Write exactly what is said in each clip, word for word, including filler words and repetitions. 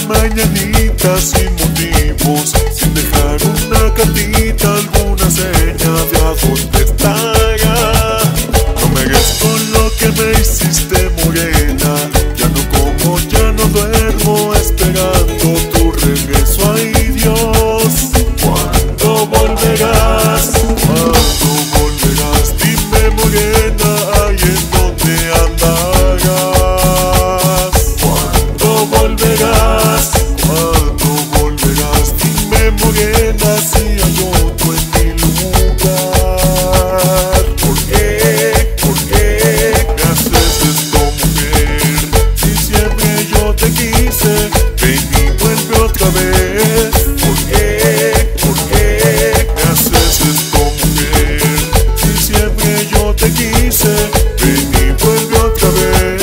mañanita sin motivos, sin dejar una cartita, alguna seña de a dónde estará. No me hagas con lo que me hiciste, morena. Ya no como, ya no duermo, esperando tu regreso. Ay, Dios, ¿cuándo volverás? ¿Cuándo volverás? Dime, morena, ay, ¿en dónde andarás? ¿Cuándo volverás? ¿Cuándo volverás? Dime, morena, si hay otro en mi lugar. ¿Por qué? ¿Por qué me haces esto, mujer? Si siempre yo te quise, ven y vuelve otra vez. ¿Por qué? ¿Por qué me haces esto, mujer? Si siempre yo te quise, ven y vuelve otra vez.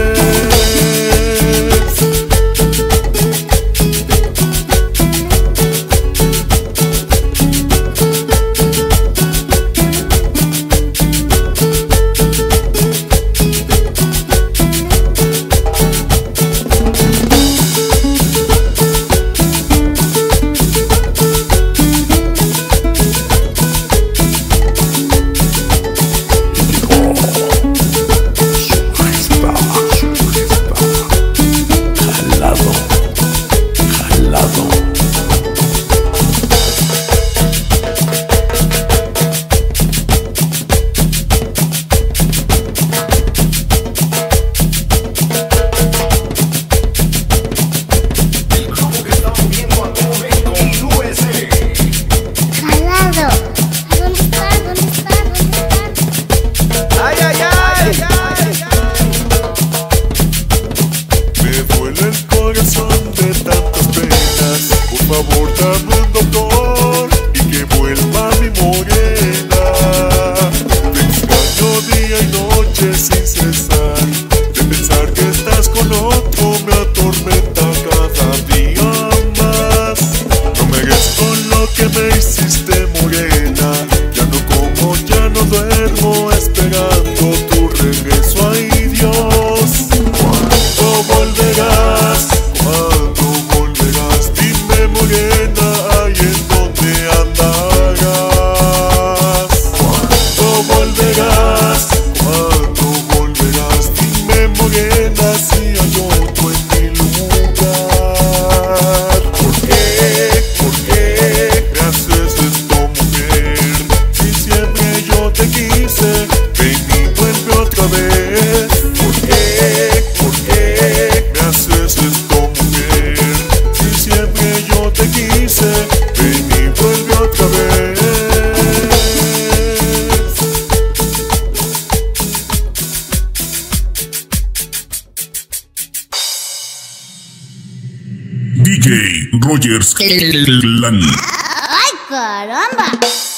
Por favor, dame un doctor y que vuelva mi morena. Te extraño día y noche sin cesar. De pensar que estás con otro me atormenta cada día más. No me hagas con lo que me hiciste, morena. Ya no como, ya no duermo, esperando tu regreso. Ay, Dios, ¿cuándo volverás? ¿Cuándo volverás? Dime, morena, ay, ¿en dónde andarás? ¿Cuándo volverás? ¿Cuándo volverás? Dime, morena, si hay otro en mi lugar. ¿Por qué? ¿Por qué me haces esto, mujer? Si siempre yo te quise, ven y vuelve otra vez. ¿Por qué? ¿Por qué me haces esto, mujer? Si siempre yo te quise, ven y vuelve otra vez. D J Rogers Clan. ¡Ay, caramba!